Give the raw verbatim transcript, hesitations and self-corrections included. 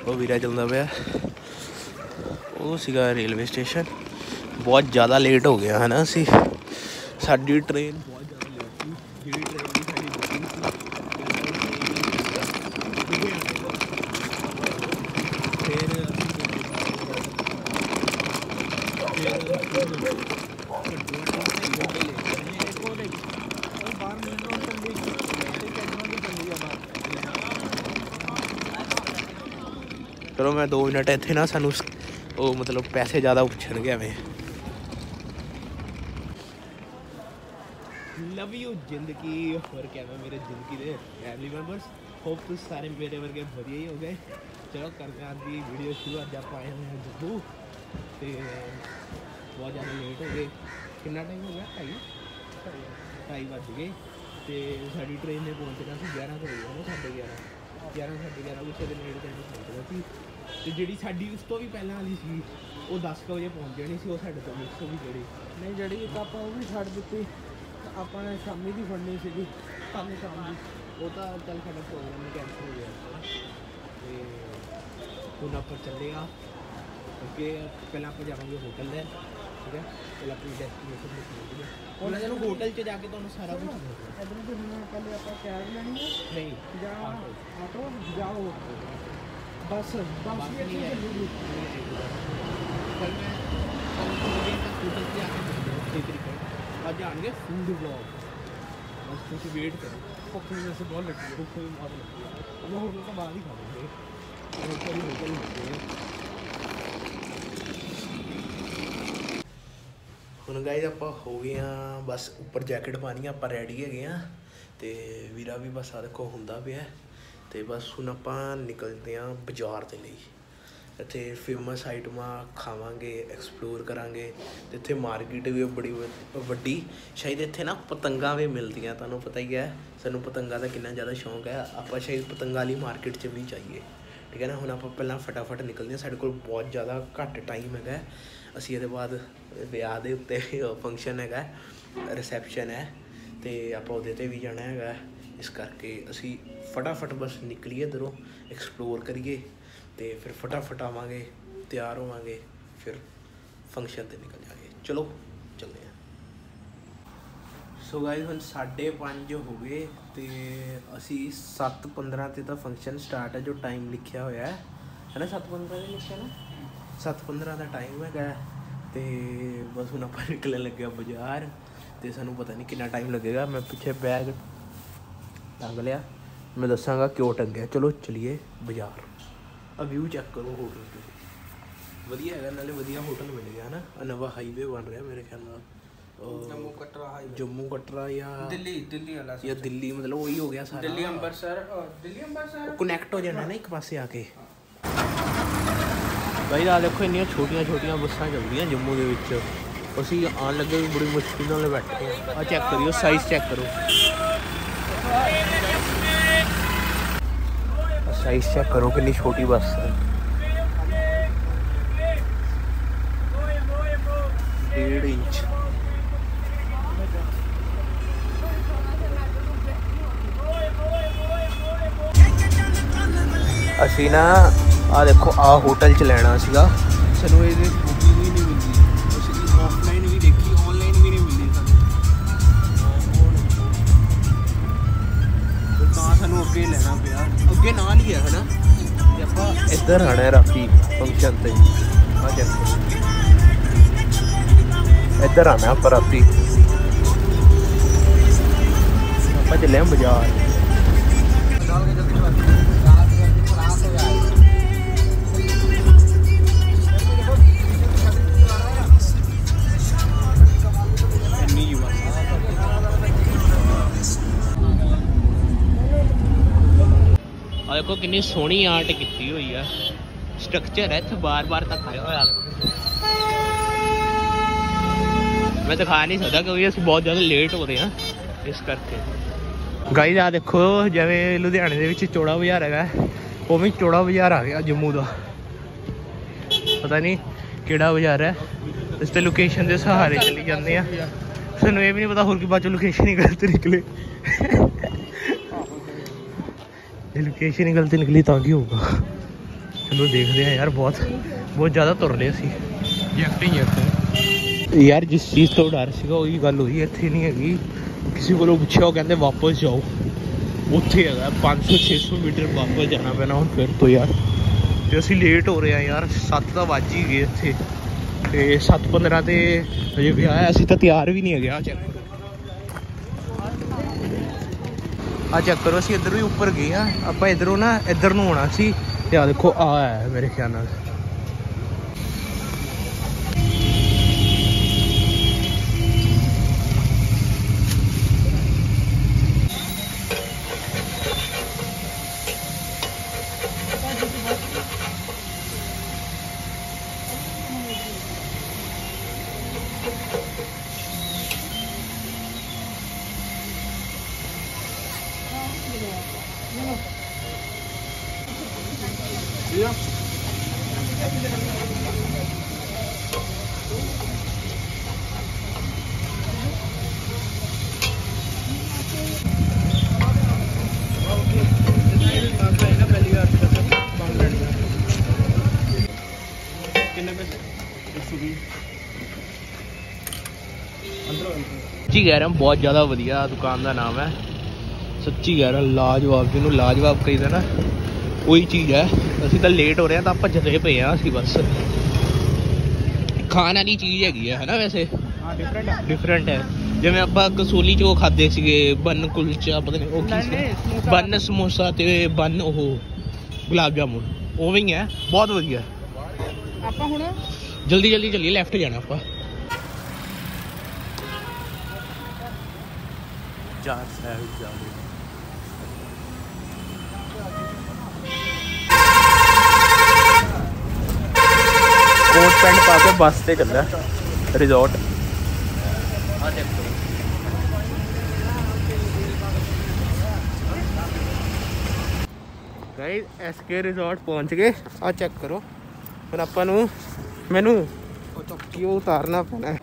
वो वीरा चलता पाया वो सीगा रेलवे स्टेशन। बहुत ज़्यादा लेट हो गया है ना असी साडी ट्रेन बहुत ज़्यादा लेट थी जी ट्रेन की साडी बुकिंग चलो मैं दो मिनट इत्थे ना सानू वो मतलब पैसे ज़्यादा पुछणगे एवें। लव यू जिंदगी और क्या मैं मेरे जिंदगी के फैमिली मैंबर्स होप तुम सारे मेरे वर्गे वधिया ही हो गए। चलो करते हैं की वीडियो शुरू। अज आप आए हुए हैं जम्मू तो बहुत ज़्यादा लेट हो गए। कितना टाइम हो गया ढाई ढाई बज गए तो साड़ी ट्रेन ने पहुँचना सी ग्यारह को हो ना साढ़े ग्यारह ग्यारह साढ़े ग्यारह कुछ नेड़े टाइम पहुँचना सी तो जी साड़ी उस तो भी पहले वाली सी वो दस क बजे पहुँच जानी सी वो साढ़े तो मिस हो गई जी नहीं जी एक आप भी छड़ दी अपने शामी की फड़नी सी कल शाम की वो तो चल साढ़ा प्रोग्राम कैंसल हो गया तो हूँ आप चलेगा अगे पहले आप जाएंगे होटल है ठीक है पहले अपनी डेस्टिनेशन देखिए और चलो होटल च जाके तो सारा कुछ पहले आप कैब लेनी है नहीं ऑटो जाओ बस बस आज आएंगे फूड ब्लॉग बस कुछ वेट करो भुख भी वैसे बहुत लगी है भुख भी बहुत लगी है हम होटल तो बाहर ही खाएंगे होटल ही होटल ਹੁਣ ਗਾਇਜ਼ ਆਪਾਂ ਹੋ ਗਏ ਹਾਂ ਬਸ ਉੱਪਰ ਜੈਕਟ ਪਾਣੀ ਆਪਾਂ ਰੈਡੀ ਹੈਗੇ ਆ ਤੇ ਵੀਰਾ ਵੀ ਬਸ ਆ ਦੇਖੋ ਹੁੰਦਾ ਪਿਆ ਤੇ ਬਸ ਹੁਣ ਆਪਾਂ ਨਿਕਲਦੇ ਆ ਬਾਜ਼ਾਰ ਦੇ ਲਈ। ਇੱਥੇ ਫੇਮਸ ਆਈਟਮਾਂ ਖਾਵਾਂਗੇ ਐਕਸਪਲੋਰ ਕਰਾਂਗੇ ਤੇ ਇੱਥੇ ਮਾਰਕੀਟ ਵੀ ਬੜੀ ਵੱਡੀ ਸ਼ਾਇਦ ਇੱਥੇ ਨਾ ਪਤੰਗਾਂ ਵੀ ਮਿਲਦੀਆਂ ਤੁਹਾਨੂੰ ਪਤਾ ਹੀ ਹੈ ਸਾਨੂੰ ਪਤੰਗਾਂ ਦਾ ਕਿੰਨਾ ਜ਼ਿਆਦਾ ਸ਼ੌਂਕ ਹੈ ਆਪਾਂ ਸ਼ਾਇਦ ਪਤੰਗਾਂ ਵਾਲੀ ਮਾਰਕੀਟ 'ਚ ਵੀ ਜਾਈਏ ਠੀਕ ਹੈ ਨਾ। ਹੁਣ ਆਪਾਂ ਪਹਿਲਾਂ ਫਟਾਫਟ ਨਿਕਲਦੇ ਹਾਂ ਸਾਡੇ ਕੋਲ ਬਹੁਤ ਜ਼ਿਆਦਾ ਘੱਟ ਟਾਈਮ ਹੈਗਾ ਅਸੀਂ ਇਹਦੇ ਬਾਅਦ ਵਿਆਹ ਦੇ ਉੱਤੇ ਫੰਕਸ਼ਨ ਹੈਗਾ ਰਿਸੈਪਸ਼ਨ ਹੈ ਤੇ ਆਪਾਂ ਉਹਦੇ 'ਤੇ ਵੀ ਜਾਣਾ ਹੈਗਾ ਇਸ ਕਰਕੇ ਅਸੀਂ फटाफट बस निकलिए इधरों एक्सप्लोर करिए तो फिर फटाफट आवांगे तैयार होवांगे फिर फंक्शन ते निकल जाएंगे। चलो चलते हैं। सो गाइस हम साढ़े पाँच हो गए तो असी सत्त पंद्रह ते तो फंक्शन स्टार्ट है जो टाइम लिखा हुआ है है ना सत्त पंद्रह लिखा ना सत्त पंद्रह का टाइम है तो बस हम आप निकलन लगे बाजार तो सानू पता नहीं कितना टाइम लगेगा। मैं पिछे बैग टंग लिया मैं दसांगा क्यों टंगया। चलो चलिए बाजार। अब व्यू चेक करो होटल के वधिया है नाले वधिया होटल मिल गया ना नवा हाईवे बन रहा मेरे ख्याल नाल जम्मू कटरा हाईवे जम्मू कटरा या दिल्ली दिल्ली वाला या दिल्ली मतलब वही हो गया सारा दिल्ली अमृतसर दिल्ली अमृतसर कनेक्ट हो जाना ना एक पासे आके। भाई आ देखो इन्नियां छोटियां छोटियां बसां चलदियां जम्मू दे विच असीं आन लगे बड़ी मुश्किल नाल बैठे आ चेक करियो साइज़ चेक करो साइज चेक करो कितनी छोटी बस है डेढ़ इंच। असी ना आ देखो आ होटल च लेना सीगा सानू ये बुकिंग भी नहीं मिलती असी ऑफलाइन भी देखी ऑनलाइन भी नहीं मिलती सानू सानू अगे लेना पिया अगे ना लिया है ना ਆਪਾਂ ਇੱਧਰ ਆਣਾ ਰਾਤੀ ਫੰਕਸ਼ਨ ਤੇ ਆ ਚੱਕ ਇੱਧਰ ਆਣਾ ਆਪਾਂ ਰਾਤੀ ਆਪਾਂ ਚੱਲੇ ਆਂ ਬਾਜ਼ਾਰ। देखो कितनी सोहनी आर्ट की हुई है स्ट्रक्चर है इतना बार बार तक आया हुआ मैं दिखा नहीं सकता क्योंकि अस बहुत ज़्यादा लेट हो रहे हैं इस करके। गाइस आ देखो जिवें लुधियाने दे विच चौड़ा बाजार है वो भी चौड़ा बाजार आ गया जम्मू का पता नहीं केड़ा बाजार है इस ते लोकेशन के सहारे चली जाते हैं सानू ये भी नहीं पता होर कि बाद चो लोकेशन ही गलत निकले लोकेशन ही गलती निकली तो की होगा चलो देखते हैं यार, बहुत बहुत ज़्यादा तुर रहे ਅਸੀਂ ਐਕਟਿੰਗ ਇੱਥੇ यार जिस चीज़ तो डर ਸੀਗਾ ਉਹੀ ਗੱਲ ਹੋਈ ਇੱਥੇ नहीं हैगी। किसी को पूछा वो कहते वापस जाओ, ਉੱਥੇ ਹੈਗਾ पाँच सौ छे सौ मीटर वापस जाना पैना ਹੁਣ फिर तो यार। ਤੇ ਅਸੀਂ ਲੇਟ ਹੋ ਰਹੇ ਹਾਂ ਯਾਰ, ਸੱਤ ਤਾਂ ਵੱਜ ਹੀ ਗਏ ਇੱਥੇ ਤੇ ਸੱਤ ਪੰਦਰਾਂ ਤੇ ਅਜੇ ਵਿਆਹ ਹੈ, ਅਸੀਂ ਤਾਂ ਤਿਆਰ ਵੀ ਨਹੀਂ ਹੈਗੇ। ਆ ਚੈੱਕ ਆ ਚੈੱਕ ਕਰੋ, ਅਸੀਂ ਇੱਧਰੋਂ ਹੀ ਉੱਪਰ ਗਏ ਆ, ਆਪਾਂ ਇੱਧਰੋਂ ਨਾ ਇੱਧਰ ਨੂੰ ਆਉਣਾ ਸੀ ਤੇ ਆ ਦੇਖੋ ਆ ਹੈ ਮੇਰੇ ਖਿਆਲ ਨਾਲ। सच्ची कह रहा बहुत ज़्यादा वधिया दुकान का नाम है, सच्ची कह रहा लाजवाब, जिन्होंने लाजवाब कही ना वही चीज़ है। असी तो लेट हो रहे हैं तो आप भजते पे हैं असी, बस खाने वाली चीज़ हैगी है ना, वैसे डिफरेंट डिफरेंट है। जिवें आप कसोली च वो खादे सीगे बन कुलचा, पता नहीं वो की बन समोसा ते बन ओह गुलाब जामुन, उवें ही है, बहुत वधिया। आप हुण जल्दी जल्दी चलिए, लैफ्ट जाना आप चार साइड जा रहे कोट पैंट पा के बस से चल resort. Guys S K resort पहुंच गए। आ चेक करो, फिर अपन मैनू क्यों उतारना पैना है।